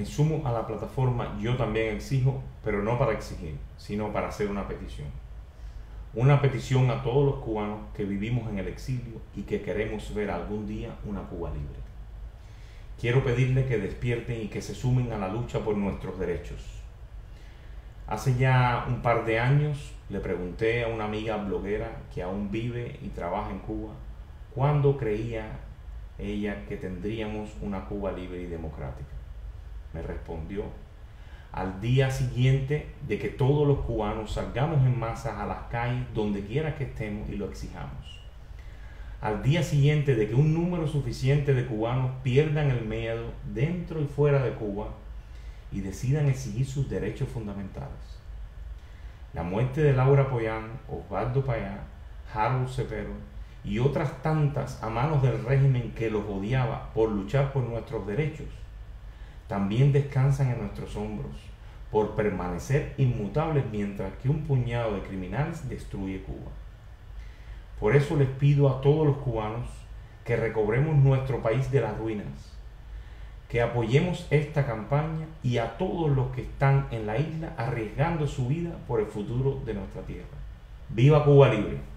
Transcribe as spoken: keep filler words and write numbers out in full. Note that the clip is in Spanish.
Me sumo a la plataforma Yo También Exijo, pero no para exigir, sino para hacer una petición. Una petición a todos los cubanos que vivimos en el exilio y que queremos ver algún día una Cuba libre. Quiero pedirle que despierten y que se sumen a la lucha por nuestros derechos. Hace ya un par de años le pregunté a una amiga bloguera que aún vive y trabaja en Cuba cuándo creía ella que tendríamos una Cuba libre y democrática. Me respondió: al día siguiente de que todos los cubanos salgamos en masas a las calles donde quiera que estemos y lo exijamos. Al día siguiente de que un número suficiente de cubanos pierdan el miedo dentro y fuera de Cuba y decidan exigir sus derechos fundamentales. La muerte de Laura Pollán, Osvaldo Payá, Harold Cepero y otras tantas a manos del régimen que los odiaba por luchar por nuestros derechos también descansan en nuestros hombros por permanecer inmutables mientras que un puñado de criminales destruye Cuba. Por eso les pido a todos los cubanos que recobremos nuestro país de las ruinas, que apoyemos esta campaña y a todos los que están en la isla arriesgando su vida por el futuro de nuestra tierra. ¡Viva Cuba libre!